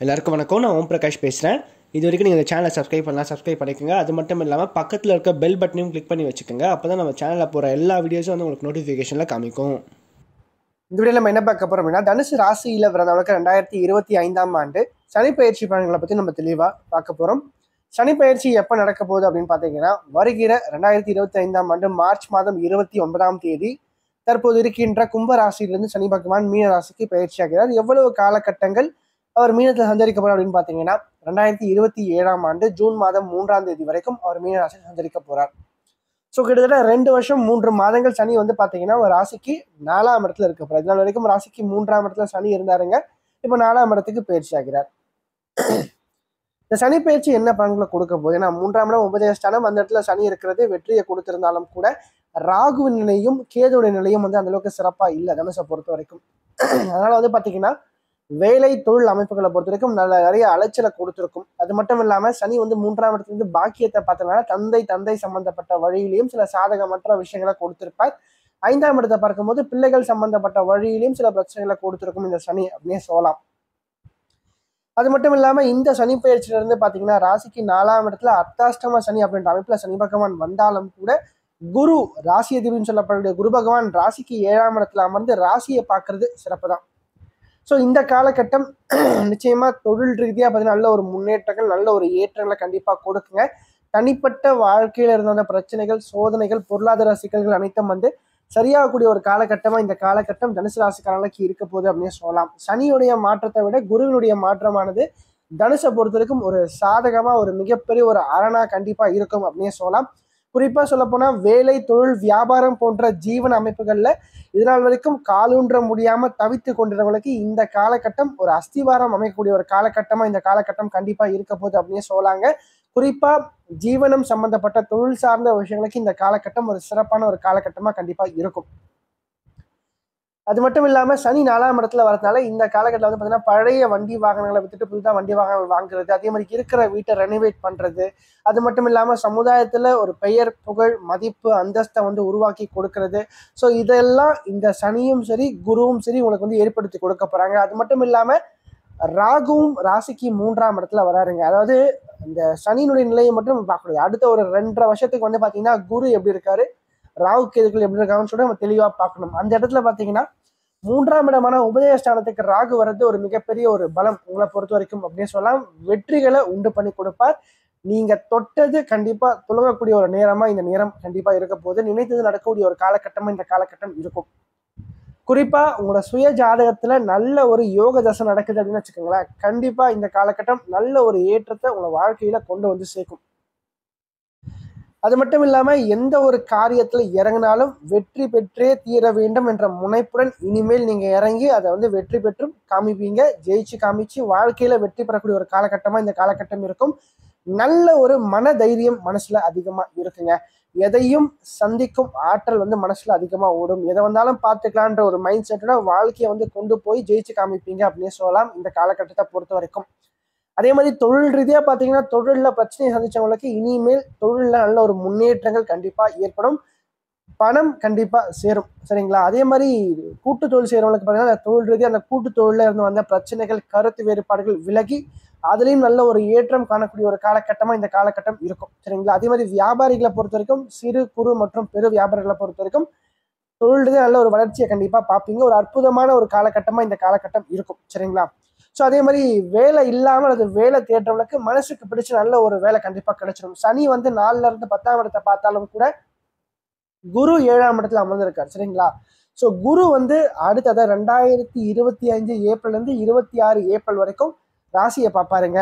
எல்லாருக்கும் வணக்கம். நான் ஓம் பிரகாஷ் பேசுகிறேன். இது வரைக்கும் நீங்கள் இந்த சேனலை சப்ஸ்கிரைப் பண்ணலாம், சப்ஸ்கிரைப் பண்ணிக்கோங்க. அது மட்டும் இல்லாமல் பக்கத்தில் இருக்க பெல் பட்டனையும் கிளிக் பண்ணி வச்சுக்கோங்க. அப்போ தான் நம்ம சேனலில் போகிற எல்லா வீடியோஸும் வந்து உங்களுக்கு நோட்டிஃபிகேஷனில் காமிக்கும். இந்த வீடியோவில் நம்ம என்ன பார்க்க போகிறோம் அப்படின்னா, தனுசு ராசியில் பிறந்தவங்களுக்கு 2025ஆம் ஆண்டு சனி பயிற்சி பலன்களை பற்றி நம்ம தெளிவாக பார்க்க போகிறோம். சனி பயிற்சி எப்போ நடக்க போகுது அப்படின்னு பார்த்தீங்கன்னா, வருகிற 2025ஆம் ஆண்டு மார்ச் மாதம் 29ஆம் தேதி தற்போது இருக்கின்ற கும்ப ராசியிலிருந்து சனி பகவான் மீன ராசிக்கு பயிற்சி ஆகிறார். எவ்வளவு காலகட்டங்கள் அவர் மீனத்தில் சஞ்சரிக்க போறார் அப்படின்னு பார்த்தீங்கன்னா, 2027ஆம் ஆண்டு ஜூன் மாதம் 3ஆம் தேதி வரைக்கும் அவர் மீன ராசியில் சஞ்சரிக்க போறார். ஸோ கிட்டத்தட்ட 2 வருஷம் 3 மாதங்கள் சனி வந்து பார்த்தீங்கன்னா ஒரு ராசிக்கு 4ஆம் இடத்துல இருக்க போறார். இதனால் வரைக்கும் ராசிக்கு 3ஆம் இடத்துல சனி இருந்தாருங்க. இப்போ 4ஆம் இடத்துக்கு பயிற்சி ஆகிறார். இந்த சனி பயிற்சி என்ன பலன்களை கொடுக்க போகுது? ஏன்னா 3ஆம் இடம் உபஜயஸ்தானம், அந்த இடத்துல சனி இருக்கிறது வெற்றியை கொடுத்திருந்தாலும் கூட ராகுவின் நிலையும் கேதுவுடைய நிலையும் வந்து அந்த அளவுக்கு சிறப்பா இல்லை தனுசை பொறுத்த வரைக்கும். அதனால வந்து பார்த்தீங்கன்னா வேலை தொழில் அமைப்புகளை பொறுத்த வரைக்கும் நிறைய அலைச்சலை கொடுத்துருக்கும். அது மட்டும் இல்லாம சனி வந்து 3ஆம் இடத்துல பாக்கியத்தை பார்த்தனால தந்தை சம்பந்தப்பட்ட வழியிலையும் சில சாதகமற்ற விஷயங்களை கொடுத்திருப்பார். 5ஆம் இடத்தை பார்க்கும்போது பிள்ளைகள் சம்பந்தப்பட்ட வழியிலையும் சில பிரச்சனைகளை கொடுத்திருக்கும் இந்த சனி அப்படின்னே சொல்லலாம். அது மட்டும் இல்லாம இந்த சனி பயிற்சியில இருந்து பாத்தீங்கன்னா ராசிக்கு 4ஆம் இடத்துல அர்த்தாஷ்டம சனி அப்படின்ற அமைப்புல சனி பகவான் வந்தாலும் கூட குரு ராசி அதிபதினு சொல்லப்படக்கூடிய குரு பகவான் ராசிக்கு 7ஆம் இடத்துல அமர்ந்து ராசியை பார்க்கறது சிறப்பு தான். ஸோ இந்த காலகட்டம் நிச்சயமா தொழில் ரீதியாக பார்த்தீங்கன்னா நல்ல ஒரு முன்னேற்றங்கள், நல்ல ஒரு ஏற்றங்களை கண்டிப்பாக கொடுக்குங்க. தனிப்பட்ட வாழ்க்கையில் இருந்த அந்த பிரச்சனைகள், சோதனைகள், பொருளாதார சிக்கல்கள் அனைத்தும் வந்து சரியாகக்கூடிய ஒரு காலகட்டமாக இந்த காலகட்டம் தனுசு ராசிக்காரர்களுக்கு இருக்க போகுது அப்படின்னு சொல்லலாம். சனியுடைய மாற்றத்தை விட குருவினுடைய மாற்றமானது தனுசை பொறுத்த வரைக்கும் ஒரு சாதகமாக ஒரு மிகப்பெரிய ஒரு அரணா கண்டிப்பாக இருக்கும் அப்படின்னு சொல்லலாம். குறிப்பாக சொல்லப்போனால் வேலை தொழில் வியாபாரம் போன்ற ஜீவன அமைப்புகளில் இதனால் வரைக்கும் காலூன்ற முடியாமல் தவித்து கொண்டிருந்தவங்களுக்கு இந்த காலகட்டம் ஒரு அஸ்திவாரம் அமைக்கக்கூடிய ஒரு காலகட்டமாக இந்த காலகட்டம் கண்டிப்பாக இருக்க போகுது அப்படின்னு சொல்லாங்க. குறிப்பாக ஜீவனம் சம்பந்தப்பட்ட தொழில் சார்ந்த விஷயங்களுக்கு இந்த காலகட்டம் ஒரு சிறப்பான ஒரு காலகட்டமாக கண்டிப்பாக இருக்கும். அது மட்டும் இல்லாமல் சனி 4ஆம் இடத்துல வரதுனால இந்த காலகட்டத்தில் வந்து பார்த்தீங்கன்னா பழைய வண்டி வாகனங்களை விட்டுட்டு புதுதாக வண்டி வாகனங்கள் வாங்குறது, அதே மாதிரி இருக்கிற வீட்டை ரெனோவேட் பண்ணுறது, அது மட்டும் இல்லாமல் சமுதாயத்தில் ஒரு பெயர் புகழ் மதிப்பு அந்தஸ்தை வந்து உருவாக்கி கொடுக்கறது. ஸோ இதெல்லாம் இந்த சனியும் சரி குருவும் சரி உங்களுக்கு வந்து ஏற்படுத்தி கொடுக்க போகிறாங்க. அது மட்டும் இல்லாமல் ராகுவும் ராசிக்கு 3ஆம் இடத்துல வராருங்க. அதாவது இந்த சனியினுடைய நிலையை மட்டும் பார்க்கக்கூடாது. அடுத்த ஒரு 2.5 வருஷத்துக்கு வந்து பார்த்தீங்கன்னா குரு எப்படி இருக்காரு, ராகு கேதுக்கள் எப்படி இருக்காங்கன்னு சொல்லி நம்ம தெளிவாக பார்க்கணும். அந்த இடத்துல பார்த்தீங்கன்னா 3ஆம் இடமான உபஜயஸ்தானத்துக்கு ராகு வர்றது ஒரு மிகப்பெரிய ஒரு பலம் உங்களை பொறுத்த வரைக்கும் அப்படின்னு சொல்லலாம். வெற்றிகளை உண்டு பண்ணி கொடுப்பார். நீங்க தொட்டது கண்டிப்பா துளங்கக்கூடிய ஒரு நேரமா இந்த நேரம் கண்டிப்பா இருக்க போது. நினைத்தது நடக்கக்கூடிய ஒரு காலகட்டமா இந்த காலகட்டம் இருக்கும். குறிப்பா உங்களோட சுய ஜாதகத்துல நல்ல ஒரு யோக தசை நடக்குது அப்படின்னு வச்சுக்கோங்களேன், கண்டிப்பா இந்த காலகட்டம் நல்ல ஒரு ஏற்றத்தை உங்க வாழ்க்கையில கொண்டு வந்து சேர்க்கும். அது மட்டும் இல்லாம எந்த ஒரு காரியத்துல இறங்கினாலும் வெற்றி பெற்றே தீர வேண்டும் என்ற முனைப்புடன் இனிமேல் நீங்க இறங்கி அதை வந்து வெற்றி பெற்றும் காமிப்பீங்க. ஜெயிச்சு காமிச்சு வாழ்க்கையில வெற்றி பெறக்கூடிய ஒரு காலகட்டமா இந்த காலகட்டம் இருக்கும். நல்ல ஒரு மன தைரியம் மனசுல அதிகமா இருக்குங்க. எதையும் சந்திக்கும் ஆற்றல் வந்து மனசுல அதிகமா ஓடும். எதை வந்தாலும் பார்த்துக்கலான்ற ஒரு மைண்ட் செட்டோட வாழ்க்கையை வந்து கொண்டு போய் ஜெயிச்சு காமிப்பீங்க அப்படின்னு சொல்லலாம் இந்த காலகட்டத்தை பொறுத்த வரைக்கும். அதே மாதிரி தொழில் ரீதியா பாத்தீங்கன்னா தொழில பிரச்சனையை சந்திச்சவங்களுக்கு இனிமேல் தொழில நல்ல ஒரு முன்னேற்றங்கள் கண்டிப்பா ஏற்படும். பணம் கண்டிப்பா சேரும். சரிங்களா? அதே மாதிரி கூட்டு தொழில் செய்யறவங்களுக்கு பாத்தீங்கன்னா தொழில் ரீதியா அந்த கூட்டு தொழில இருந்து வந்த பிரச்சனைகள், கருத்து வேறுபாடுகள் விலகி அதுலயும் நல்ல ஒரு ஏற்றம் காணக்கூடிய ஒரு காலகட்டமா இந்த காலகட்டம் இருக்கும். சரிங்களா? அதே மாதிரி வியாபாரிகளை பொறுத்த வரைக்கும் சிறு குறு மற்றும் பெரு வியாபாரிகளை பொறுத்த வரைக்கும் தொழில் ரீதியா நல்ல ஒரு வளர்ச்சியை கண்டிப்பா பார்ப்பீங்க. ஒரு அற்புதமான ஒரு காலகட்டமா இந்த காலகட்டம் இருக்கும். சரிங்களா? ஸோ அதே மாதிரி வேலை இல்லாமல் அது வேலை தேடுறவங்களுக்கு மனசுக்கு பிடிச்ச நல்ல ஒரு வேலை கண்டிப்பா கிடைச்சிடும். சனி வந்து 4ல இருந்து 10ஆம் இடத்தை பார்த்தாலும் கூட குரு 7ஆம் இடத்துல அமர்ந்திருக்காரு. சரிங்களா? ஸோ குரு வந்து அடுத்ததை 2025 ஏப்ரல் இருந்து 26 ஏப்ரல் வரைக்கும் ராசியை பார்ப்பாருங்க.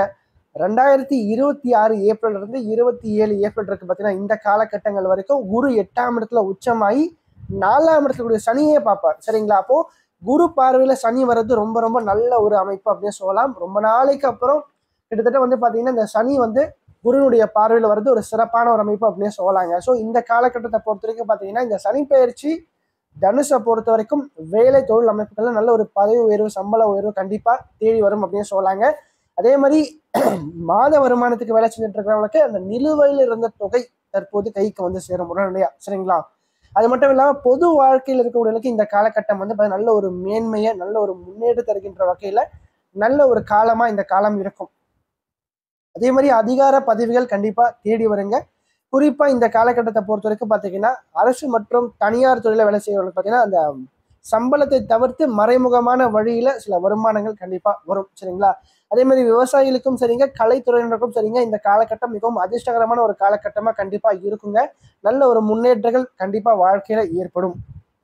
2026 ஏப்ரல் இருந்து 27 ஏப்ரல் இருக்கு பார்த்தீங்கன்னா இந்த காலகட்டங்கள் வரைக்கும் குரு 8ஆம் இடத்துல உச்சமாகி 4ஆம் இடத்துல கூடிய சனியே பார்ப்பார். சரிங்களா? அப்போ குரு பார்வையில சனி வர்றது ரொம்ப ரொம்ப நல்ல ஒரு அமைப்பு அப்படின்னு சொல்லலாம். ரொம்ப நாளைக்கு அப்புறம் கிட்டத்தட்ட வந்து பாத்தீங்கன்னா இந்த சனி வந்து குருனுடைய பார்வையில வர்றது ஒரு சிறப்பான ஒரு அமைப்பு அப்படின்னு சொல்லலாங்க. ஸோ இந்த காலகட்டத்தை பொறுத்த வரைக்கும் பாத்தீங்கன்னா இந்த சனி பயிற்சி தனுஷை பொறுத்த வரைக்கும் வேலை தொழில் அமைப்புகள்ல நல்ல ஒரு பதவி உயர்வு, சம்பள உயர்வு கண்டிப்பா தேடி வரும் அப்படின்னு சொல்லாங்க. அதே மாதிரி மாத வருமானத்துக்கு வேலை செஞ்சுட்டு இருக்கிறவங்களுக்கு அந்த நிலுவையில் இருந்த தொகை தற்போது கைக்கு வந்து சேரும் உடனடியா. சரிங்களா? அது மட்டும் இல்லாமல் பொது வாழ்க்கையில் இருக்கக்கூடியவங்களுக்கு இந்த காலகட்டம் வந்து நல்ல ஒரு மேன்மையை, நல்ல ஒரு முன்னேற்றம் தருகின்ற வகையில் நல்ல ஒரு காலமா இந்த காலம் இருக்கும். அதே மாதிரி அதிகார பதவிகள் கண்டிப்பா தேடி வருங்க. குறிப்பா இந்த காலகட்டத்தை பொறுத்த வரைக்கும் பாத்தீங்கன்னா, அரசு மற்றும் தனியார் துறையில வேலை செய்யறவங்களுக்கு பாத்தீங்கன்னா, அந்த சம்பளத்தை தவிர்த்து மறைமுகமான வழியில சில வருமானங்கள் கண்டிப்பா வரும். சரிங்களா? அதே மாதிரி விவசாயிகளுக்கும் சரிங்க, கலைத்துறையினருக்கும் சரிங்க, இந்த காலகட்டம் மிகவும் அதிர்ஷ்டகரமான ஒரு காலகட்டமா கண்டிப்பா இருக்குங்க. நல்ல ஒரு முன்னேற்றங்கள் கண்டிப்பா வாழ்க்கையில ஏற்படும்.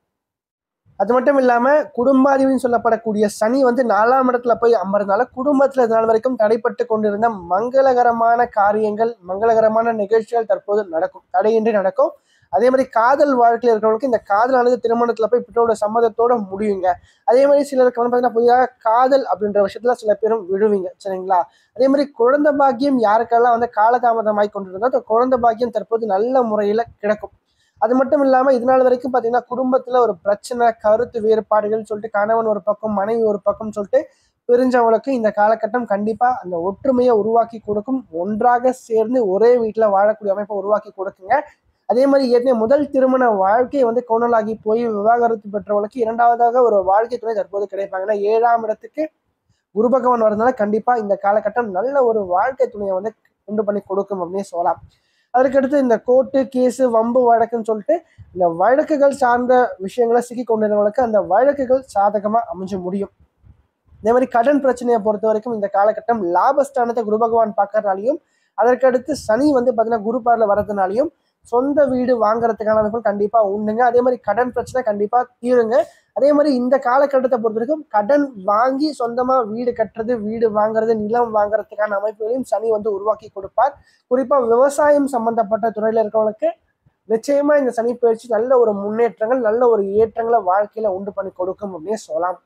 அது மட்டும் இல்லாம குடும்பாதிபதினு சொல்லப்படக்கூடிய சனி வந்து 4ஆம் இடத்துல போய் அமர்ந்தனால குடும்பத்துல இது நாள் வரைக்கும் தடைப்பட்டு கொண்டிருந்த மங்களகரமான காரியங்கள், மங்களகரமான நிகழ்ச்சிகள் தற்போது நடக்கும். தடையின்றி நடக்கும். அதே மாதிரி காதல் வாழ்க்கையில் இருக்கிறவங்களுக்கு இந்த காதலானது திருமணத்துல போய் பெற்றோரோட சம்மதத்தோட முடியுங்க. அதே மாதிரி சிலருக்கு வந்து பார்த்தீங்கன்னா புதிதாக காதல் அப்படின்ற விஷயத்துல சில பேரும் விழுவீங்க. சரிங்களா? அதே மாதிரி குழந்தை பாக்கியம் யாருக்கெல்லாம் வந்து காலதாமதமாய் கொண்டிருந்தோ அந்த குழந்தை பாக்கியம் தற்போது நல்ல முறையில கிடைக்கும். அது மட்டும் இல்லாம இது நாள் வரைக்கும் பாத்தீங்கன்னா குடும்பத்துல ஒரு பிரச்சனை, கருத்து வேறுபாடுகள் சொல்லிட்டு கணவன் ஒரு பக்கம், மனைவி ஒரு பக்கம் சொல்லிட்டு பிரிஞ்சவங்களுக்கு இந்த காலகட்டம் கண்டிப்பா அந்த ஒற்றுமையை உருவாக்கி கொடுக்கும். ஒன்றாக சேர்ந்து ஒரே வீட்டுல வாழக்கூடிய அமைப்பை உருவாக்கி கொடுக்குங்க. அதே மாதிரி ஏற்கனவே முதல் திருமண வாழ்க்கை வந்து கோணலாகி போய் விவாகரத்து பெற்றவங்களுக்கு இரண்டாவதாக ஒரு வாழ்க்கை துணை தற்போது கிடைப்பாங்க. ஏன்னா 7ஆம் இடத்துக்கு குரு பகவான் வரதுனால கண்டிப்பா இந்த காலகட்டம் நல்ல ஒரு வாழ்க்கை துணையை வந்து உண்டு பண்ணி கொடுக்கும் அப்படின்னு சொல்லலாம். அதுக்கடுத்து இந்த கோர்ட்டு கேஸு வம்பு வழக்குன்னு சொல்லிட்டு இந்த வழக்குகள் சார்ந்த விஷயங்களை சிக்கி கொண்டிருந்தவங்களுக்கு அந்த வழக்குகள் சாதகமா அமைஞ்சு முடியும். இதே மாதிரி கடன் பிரச்சனையை பொறுத்த வரைக்கும் இந்த காலகட்டம் லாபஸ்தானத்தை குரு பகவான் பார்க்கறதுனாலையும், அதற்கடுத்து சனி வந்து பார்த்தீங்கன்னா குரு பார்ல வர்றதுனாலையும் சொந்த வீடு வாங்குறதுக்கான அமைப்புகள் கண்டிப்பா உண்டுங்க. அதே மாதிரி கடன் பிரச்சனை கண்டிப்பா தீருங்க. அதே மாதிரி இந்த காலகட்டத்தை பொறுத்த வரைக்கும் கடன் வாங்கி சொந்தமா வீடு கட்டுறது, வீடு வாங்குறது, நிலம் வாங்குறதுக்கான அமைப்புகளையும் சனி வந்து உருவாக்கி கொடுப்பார். குறிப்பா விவசாயம் சம்பந்தப்பட்ட துறையில இருக்கிறவங்களுக்கு நிச்சயமா இந்த சனி பயிற்சி நல்ல ஒரு முன்னேற்றங்கள், நல்ல ஒரு ஏற்றங்களை வாழ்க்கையில உண்டு பண்ணி கொடுக்கும் அப்படின்னு சொல்லலாம்.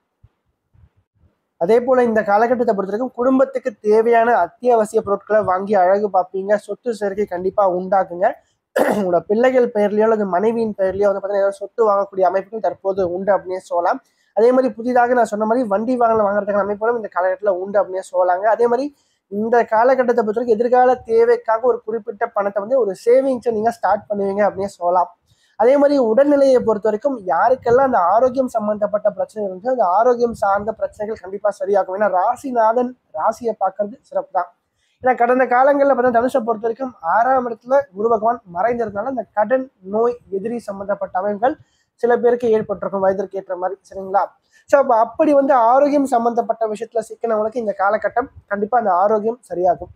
அதே போல இந்த காலகட்டத்தை பொறுத்த வரைக்கும் குடும்பத்துக்கு தேவையான அத்தியாவசிய பொருட்களை வாங்கி அழகு பார்ப்பீங்க. சொத்து சேர்க்கை கண்டிப்பா உண்டாக்குங்க. உங்களோட பிள்ளைகள் பெயர்லயோ அல்லது மனைவியின் பெயர்லயோ வந்து பார்த்தீங்கன்னா ஏதாவது சொத்து வாங்கக்கூடிய அமைப்புகள் தற்போது உண்டு அப்படின்னே சொல்லலாம். அதே மாதிரி புதிதாக நான் சொன்ன மாதிரி வண்டி வாகனம் வாங்குறதுக்கான அமைப்புகளும் இந்த காலகட்டத்தில் உண்டு அப்படின்னே சொல்லலாங்க. அதே மாதிரி இந்த காலகட்டத்தை பொறுத்த வரைக்கும் எதிர்கால தேவைக்காக ஒரு குறிப்பிட்ட பணத்தை வந்து ஒரு சேவிங்ஸை நீங்க ஸ்டார்ட் பண்ணுவீங்க அப்படின்னே சொல்லலாம். அதே மாதிரி உடல்நிலையை பொறுத்த வரைக்கும் யாருக்கெல்லாம் அந்த ஆரோக்கியம் சம்பந்தப்பட்ட பிரச்சனை இருந்து அந்த ஆரோக்கியம் சார்ந்த பிரச்சனைகள் கண்டிப்பா சரியாகும். ஏன்னா ராசிநாதன் ராசியை பார்க்கறது சிறப்பு தான். ஏன்னா கடந்த காலங்களில் பார்த்தா தனுஷை பொறுத்த வரைக்கும் 6ஆம் இடத்துல குரு பகவான் மறைந்திருந்தாலும் அந்த கடன், நோய், எதிரி சம்பந்தப்பட்ட அமைப்புகள் சில பேருக்கு ஏற்பட்டிருக்கும் வயதிற்கு ஏற்ற மாதிரி. சரிங்களா? ஸோ அப்போ அப்படி வந்து ஆரோக்கியம் சம்பந்தப்பட்ட விஷயத்துல சிக்கினவங்களுக்கு இந்த காலகட்டம் கண்டிப்பா அந்த ஆரோக்கியம் சரியாகும்.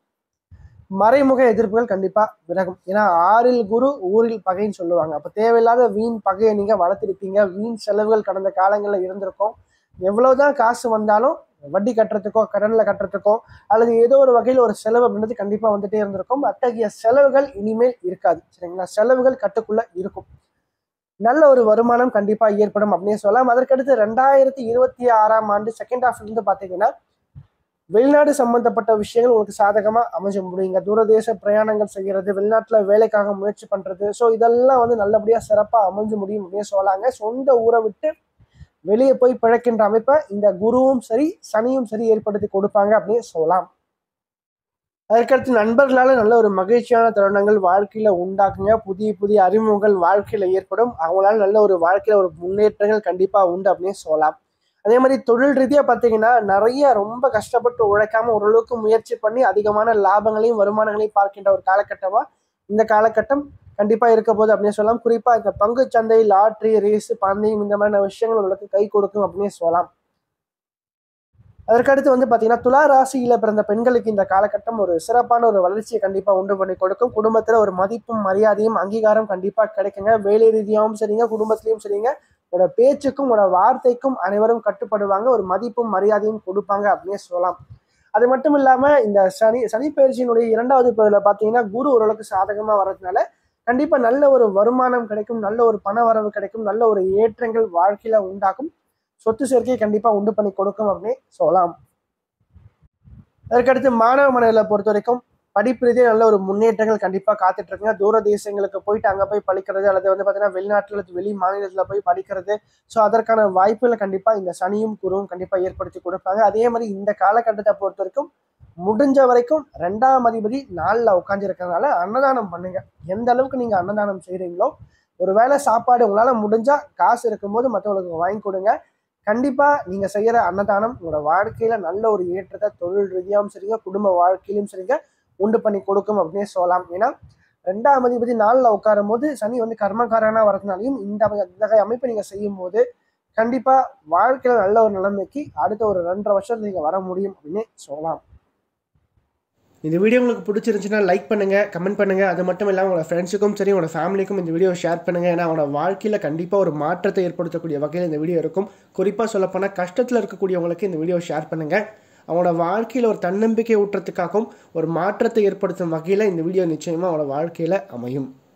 மறைமுக எதிர்ப்புகள் கண்டிப்பா விலகும். ஏன்னா 6ல் குரு ஊரில் பகைன்னு சொல்லுவாங்க. அப்ப தேவையில்லாத வீண் பகையை நீங்க வளர்த்திருப்பீங்க. வீண் செலவுகள் கடந்த காலங்களில் இருந்திருக்கும். எவ்வளவுதான் காசு வந்தாலும் வட்டி கட்டுறதுக்கோ, கடன்ல கட்டுறதுக்கோ அல்லது ஏதோ ஒரு வகையில் ஒரு செலவு அப்படின்றது கண்டிப்பா வந்துட்டே இருந்திருக்கும். அத்தகைய செலவுகள் இனிமேல் இருக்காது. சரிங்களா? செலவுகள் கட்டுக்குள்ள இருக்கும். நல்ல ஒரு வருமானம் கண்டிப்பா ஏற்படும் அப்படின்னு சொல்லலாம். அதற்கடுத்து 2026ஆம் ஆண்டு செகண்ட் ஹாஃப்ல இருந்து பாத்தீங்கன்னா வெளிநாடு சம்பந்தப்பட்ட விஷயங்கள் உங்களுக்கு சாதகமா அமைஞ்ச முடியுங்க. தூரதேச பிரயாணங்கள் செய்யறது, வெளிநாட்டுல வேலைக்காக முயற்சி பண்றது, ஸோ இதெல்லாம் வந்து நல்லபடியா சிறப்பா அமைஞ்சு முடியும் அப்படின்னு சொல்லலாங்க. சொந்த ஊரை விட்டு வெளியே போய் பிழைக்கின்ற அமைப்பை இந்த குருவும் சரி சனியும் சரி ஏற்படுத்தி கொடுப்பாங்க அப்படின்னு சொல்லலாம். அதற்கடுத்து நண்பர்களால நல்ல ஒரு மகிழ்ச்சியான தருணங்கள் வாழ்க்கையில உண்டாக்குங்க. புதிய புதிய அறிமுகங்கள் வாழ்க்கையில ஏற்படும். அவங்களால நல்ல ஒரு வாழ்க்கையில ஒரு முன்னேற்றங்கள் கண்டிப்பா உண்டு அப்படின்னு சொல்லலாம். அதே மாதிரி தொழில் ரீதியா பார்த்தீங்கன்னா நிறைய ரொம்ப கஷ்டப்பட்டு உழைக்காம ஓரளவுக்கு முயற்சி பண்ணி அதிகமான லாபங்களையும் வருமானங்களையும் பார்க்கின்ற ஒரு காலகட்டமா இந்த காலகட்டம் கண்டிப்பா இருக்க போகுது அப்படின்னு சொல்லலாம். குறிப்பா இந்த பங்கு சந்தை, லாட்ரி, ரேஸ், பந்தயம் இந்த மாதிரியான விஷயங்கள் உங்களுக்கு கை கொடுக்கும் அப்படின்னு சொல்லலாம். அதற்கடுத்து வந்து பாத்தீங்கன்னா துலா ராசியில பிறந்த பெண்களுக்கு இந்த காலகட்டம் ஒரு சிறப்பான ஒரு வளர்ச்சியை கண்டிப்பா உண்டு பண்ணி கொடுக்கும். குடும்பத்துல ஒரு மதிப்பும் மரியாதையும் அங்கீகாரம் கண்டிப்பா கிடைக்குங்க. வேலை ரீதியாகவும் சரிங்க, குடும்பத்திலையும் சரிங்க, உங்களோட பேச்சுக்கும் உங்களோட வார்த்தைக்கும் அனைவரும் கட்டுப்படுவாங்க. ஒரு மதிப்பும் மரியாதையும் கொடுப்பாங்க அப்படின்னே சொல்லலாம். அது மட்டும் இல்லாம இந்த சனி பயிற்சியினுடைய 2வது பகுதியில் பாத்தீங்கன்னா குரு ஓரளவுக்கு சாதகமா வர்றதுனால கண்டிப்பா நல்ல ஒரு வருமானம் கிடைக்கும், நல்ல ஒரு பண வரவு கிடைக்கும், நல்ல ஒரு ஏற்றங்கள் வாழ்க்கையில உண்டாகும். சொத்து சேர்க்கையை கண்டிப்பா உண்டு பண்ணி கொடுக்கும் அப்படின்னு சொல்லலாம். அதற்கடுத்து மாணவ மனைவிகளை பொறுத்த வரைக்கும் படிப்பு ரீதியாக நல்ல ஒரு முன்னேற்றங்கள் கண்டிப்பா காத்துட்டு இருக்குங்க. தூர தேசங்களுக்கு போயிட்டு அங்க போய் படிக்கிறது அல்லது வந்து பாத்தீங்கன்னா வெளிநாட்டுல வெளி மாநிலத்துல போய் படிக்கிறது, ஸோ அதற்கான வாய்ப்புகளை கண்டிப்பா இந்த சனியும் குருவும் கண்டிப்பா ஏற்படுத்தி கொடுப்பாங்க. அதே மாதிரி இந்த காலகட்டத்தை பொறுத்த வரைக்கும் முடிஞ்ச வரைக்கும் 2ஆம் அதிபதி 4ல் உட்காந்து இருக்கிறதுனால அன்னதானம் பண்ணுங்க. எந்த அளவுக்கு நீங்க அன்னதானம் செய்றீங்களோ, ஒரு வேளை சாப்பாடு உங்களால முடிஞ்சா காசு இருக்கும்போது மற்றவங்களுக்கு வாங்கி கொடுங்க. கண்டிப்பாக நீங்கள் செய்கிற அன்னதானம் உங்களோட வாழ்க்கையில் நல்ல ஒரு ஏற்றத்தை தொழில் ரீதியாகவும் சரிங்க, குடும்ப வாழ்க்கையிலும் சரிங்க உண்டு பண்ணி கொடுக்கும் அப்படின்னே சொல்லலாம். ஏன்னா 2ஆம் அதிபதி நாளில் உட்காரும் போது சனி வந்து கர்மகாரனாக வரதுனாலையும் இந்த அமைப்பை நீங்கள் செய்யும் போது கண்டிப்பாக வாழ்க்கையில் நல்ல ஒரு நிலைமைக்கு அடுத்த ஒரு 2.5 வருஷத்துல நீங்கள் வர முடியும் அப்படின்னு சொல்லலாம். இந்த வீடியோ உங்களுக்கு பிடிச்சிருந்துச்சுன்னா லைக் பண்ணுங்கள், கமெண்ட் பண்ணுங்கள். அது மட்டும் இல்லாமல் உங்களோட ஃப்ரெண்ட்ஸுக்கும் சரி உங்களோட ஃபேமிலிக்கும் இந்த வீடியோ ஷேர் பண்ணுங்கள். ஏன்னா அவங்களோட வாழ்க்கையில் கண்டிப்பாக ஒரு மாற்றத்தை ஏற்படுத்தக்கூடிய வகையில் இந்த வீடியோ இருக்கும். குறிப்பாக சொல்லப்போனால் கஷ்டத்தில் இருக்கக்கூடியவங்களுக்கு இந்த வீடியோ ஷேர் பண்ணுங்கள். அவங்களோட வாழ்க்கையில் ஒரு தன்னம்பிக்கை ஊற்றத்துக்காகவும் ஒரு மாற்றத்தை ஏற்படுத்தும் வகையில் இந்த வீடியோ நிச்சயமாக அவங்களோட வாழ்க்கையில் அமையும்.